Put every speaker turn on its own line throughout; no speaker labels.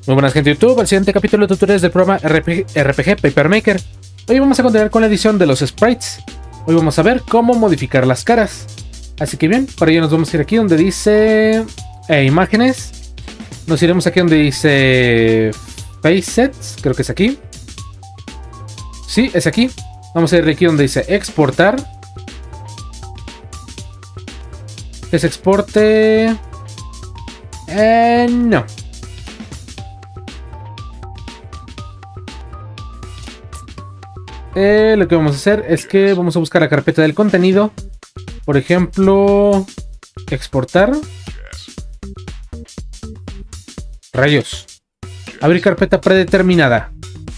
Muy buenas gente de YouTube, al siguiente capítulo de tutoriales del programa RPG Paper Maker. Hoy vamos a continuar con la edición de los sprites. Hoy vamos a ver cómo modificar las caras. Así que bien, para ello nos vamos a ir aquí donde dice imágenes. Nos iremos aquí donde dice Face Sets, creo que es aquí. Sí, es aquí. Vamos a ir aquí donde dice exportar. Que se exporte... no. Lo que vamos a hacer es que vamos a buscar la carpeta del contenido. Por ejemplo, exportar. Rayos. Abrir carpeta predeterminada.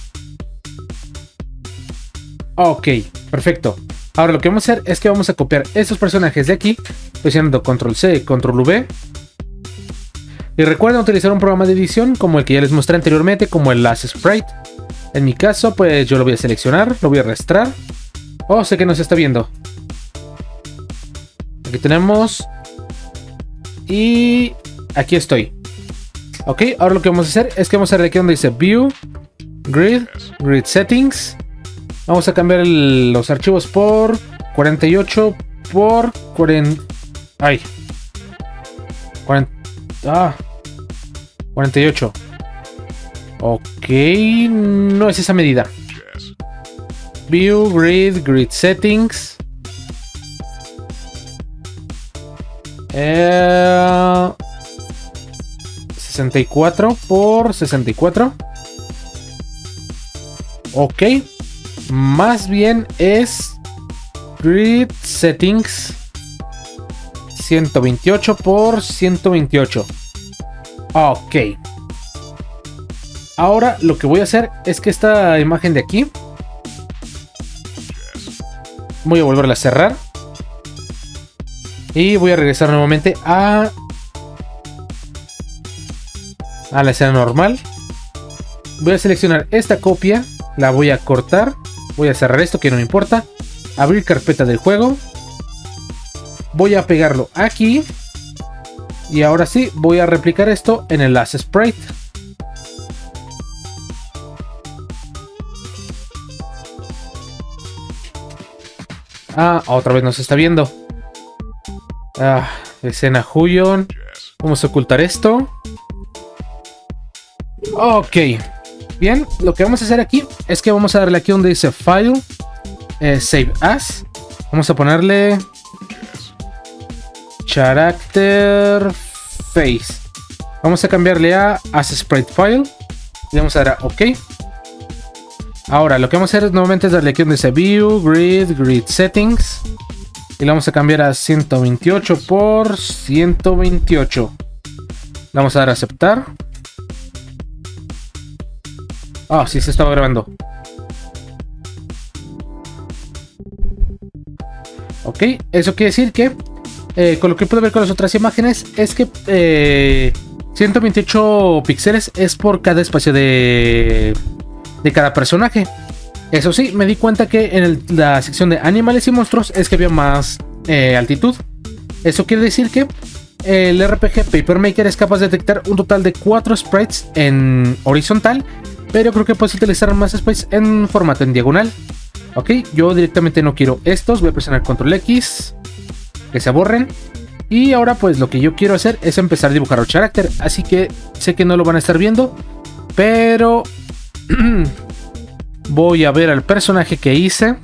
Ok, perfecto. Ahora lo que vamos a hacer es que vamos a copiar estos personajes de aquí, presionando control C, control V. Y recuerden utilizar un programa de edición como el que ya les mostré anteriormente, como el Last Sprite. En mi caso, pues yo lo voy a seleccionar, lo voy a arrastrar. Oh, sé que no se está viendo. Aquí tenemos. Y aquí estoy. Ok, ahora lo que vamos a hacer es que vamos a ir aquí donde dice View, Grid, Grid Settings. Vamos a cambiar los archivos por 48 por 40. Ay. 48. Ok, no es esa medida. View, Grid, Grid Settings. 64 por 64. Ok. Más bien es Grid Settings 128 por 128. Ok. Ahora lo que voy a hacer es que esta imagen de aquí voy a volverla a cerrar. Y voy a regresar nuevamente a la escena normal. Voy a seleccionar esta copia. La voy a cortar. Voy a cerrar esto que no me importa. Abrir carpeta del juego. Voy a pegarlo aquí. Y ahora sí, voy a replicar esto en el Last Sprite. Ah, otra vez no se está viendo. Ah, escena Huion. Vamos a ocultar esto. Ok. Bien, lo que vamos a hacer aquí es que vamos a darle aquí donde dice File, Save As. Vamos a ponerle Character Face. Vamos a cambiarle a As Sprite File. Y vamos a dar a OK. Ahora lo que vamos a hacer nuevamente es darle aquí donde dice View, Grid, Grid Settings. Y le vamos a cambiar a 128 por 128. Le vamos a dar a aceptar. Ah, sí se estaba grabando. Ok, eso quiere decir que con lo que puedo ver con las otras imágenes es que 128 píxeles es por cada espacio de cada personaje. Eso sí, me di cuenta que en la sección de animales y monstruos es que había más altitud. Eso quiere decir que el RPG Paper Maker es capaz de detectar un total de 4 sprites en horizontal, pero creo que puedes utilizar más sprites en formato en diagonal. Ok, yo directamente no quiero estos. Voy a presionar control X, que se borren. Y ahora pues lo que yo quiero hacer es empezar a dibujar el carácter. Así que sé que no lo van a estar viendo, pero voy a ver al personaje que hice.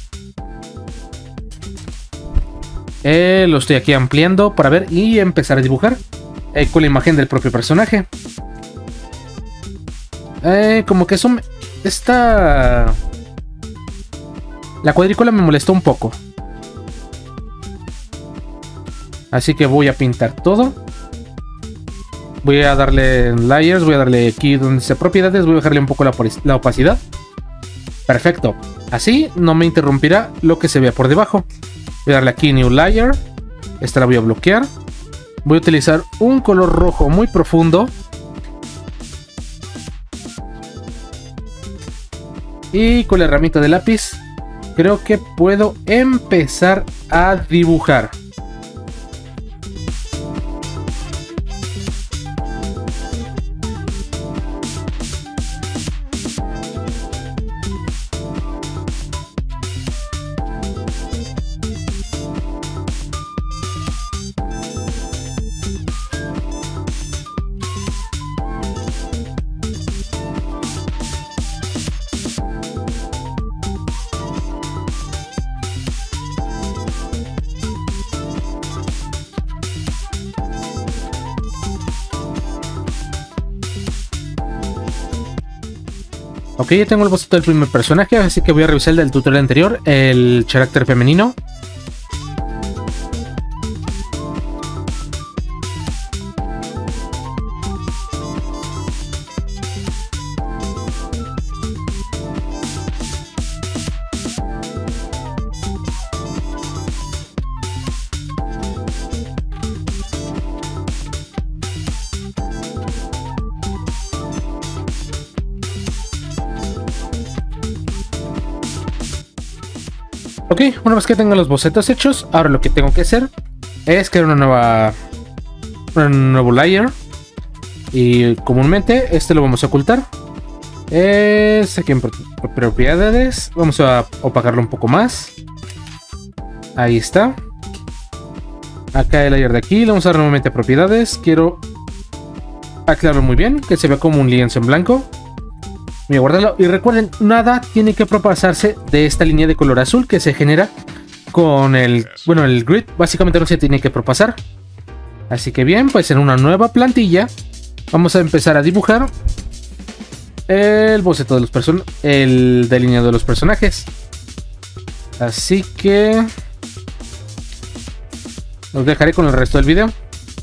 Lo estoy aquí ampliando para ver y empezar a dibujar con la imagen del propio personaje. Como que eso la cuadrícula me molestó un poco. Así que voy a pintar todo. Voy a darle layers. Voy a darle aquí donde dice propiedades. Voy a bajarle un poco la opacidad. Perfecto. Así no me interrumpirá lo que se vea por debajo. Voy a darle aquí New Layer. Esta la voy a bloquear. Voy a utilizar un color rojo muy profundo. Y con la herramienta de lápiz creo que puedo empezar a dibujar. Ok, ya tengo el boceto del primer personaje, así que voy a revisar el del tutorial anterior, el carácter femenino. Ok, una vez que tenga los bocetos hechos, ahora lo que tengo que hacer es crear un nuevo layer. Y comúnmente este lo vamos a ocultar. Es aquí en propiedades. Vamos a opacarlo un poco más. Ahí está. Acá el layer de aquí, le vamos a dar nuevamente a propiedades. Quiero aclararlo muy bien, que se vea como un lienzo en blanco. Voy a guardarlo. Y recuerden, nada tiene que propasarse de esta línea de color azul que se genera con el grid. Básicamente no se tiene que propasar. Así que bien, pues en una nueva plantilla vamos a empezar a dibujar el boceto de los el delineado de los personajes. Así que los dejaré con el resto del video.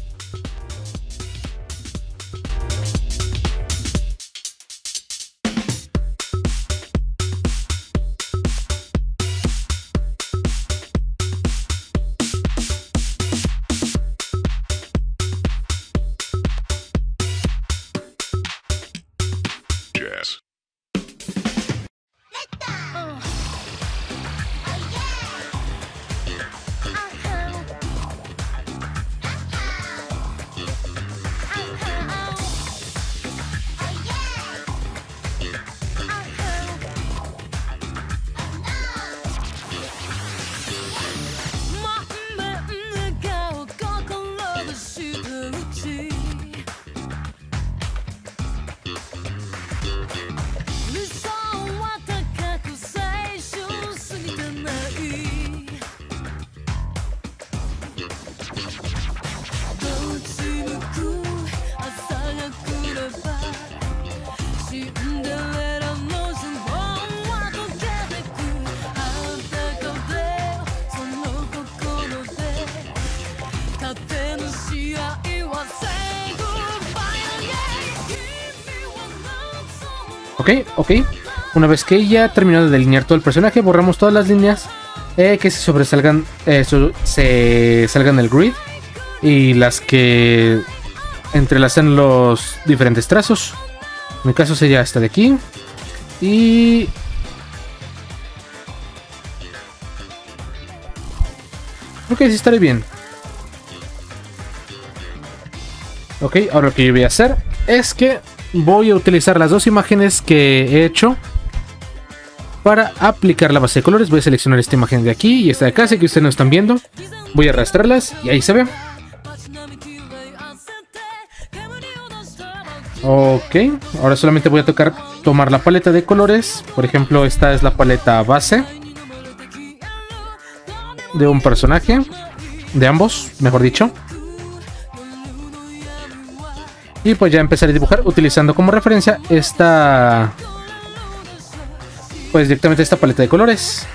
Ok. Una vez que ya terminado de delinear todo el personaje, borramos todas las líneas que se sobresalgan, se salgan del grid, y las que entrelazan los diferentes trazos. En mi caso sería esta de aquí. Y creo que sí estaré bien. Ok, ahora lo que yo voy a hacer es que voy a utilizar las dos imágenes que he hecho para aplicar la base de colores. Voy a seleccionar esta imagen de aquí y esta de acá, así que ustedes no están viendo. Voy a arrastrarlas y ahí se ve. Ok, ahora solamente voy a tomar la paleta de colores. Por ejemplo, esta es la paleta base de un personaje, de ambos, mejor dicho. Y pues ya empezaré a dibujar utilizando como referencia esta, pues directamente esta paleta de colores.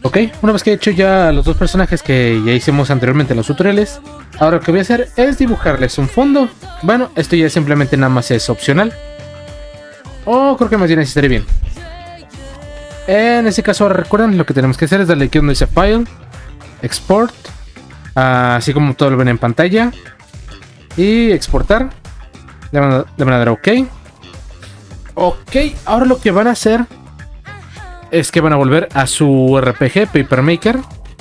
Ok, una vez que he hecho ya los dos personajes que ya hicimos anteriormente en los tutoriales, ahora lo que voy a hacer es dibujarles un fondo. Bueno, esto ya simplemente nada más es opcional. Creo que más bien estaría bien. En ese caso, ahora recuerden, lo que tenemos que hacer es darle aquí donde dice File, Export, así como todo lo ven en pantalla, y exportar. Le van a dar OK. Ok, ahora lo que van a hacer es que van a volver a su RPG Papermaker.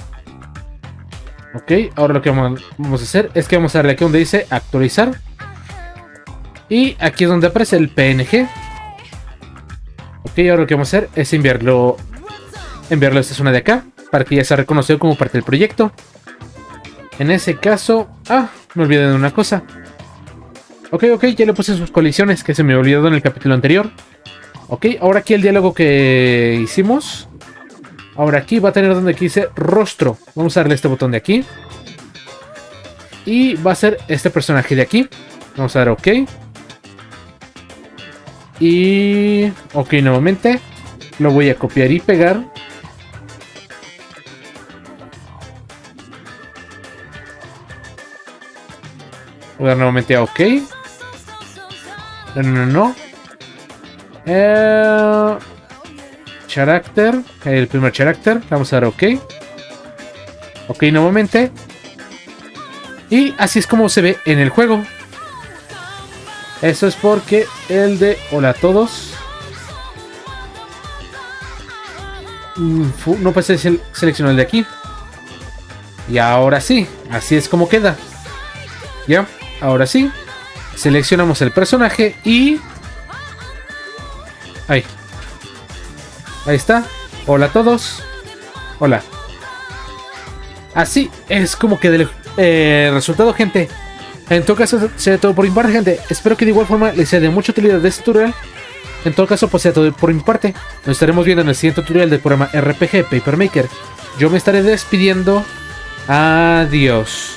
Ok, ahora lo que vamos a hacer es que vamos a darle aquí donde dice actualizar. Y aquí es donde aparece el PNG. Ok, ahora lo que vamos a hacer es enviarlo a esta zona de acá, para que ya sea reconocido como parte del proyecto. En ese caso... me olvidé de una cosa. Ok, ya le puse sus colisiones, que se me olvidó en el capítulo anterior. Ok, ahora aquí el diálogo que hicimos. Ahora aquí va a tener donde aquí dice rostro. Vamos a darle este botón de aquí. Y va a ser este personaje de aquí. Vamos a dar OK. Y... OK nuevamente. Lo voy a copiar y pegar. Voy a dar nuevamente a OK. No. Character, el primer character, vamos a dar OK. OK nuevamente. Y así es como se ve en el juego. Eso es porque el de hola a todos no puede ser seleccionado el de aquí. Y ahora sí, así es como queda. Ya, ahora sí. Seleccionamos el personaje y... Ahí está. Hola a todos. Hola. Así es como queda el resultado, gente. En todo caso, será todo por mi parte, gente. Espero que de igual forma les sea de mucha utilidad de este tutorial. En todo caso, pues sea todo por mi parte. Nos estaremos viendo en el siguiente tutorial del programa RPG Papermaker. Yo me estaré despidiendo. Adiós.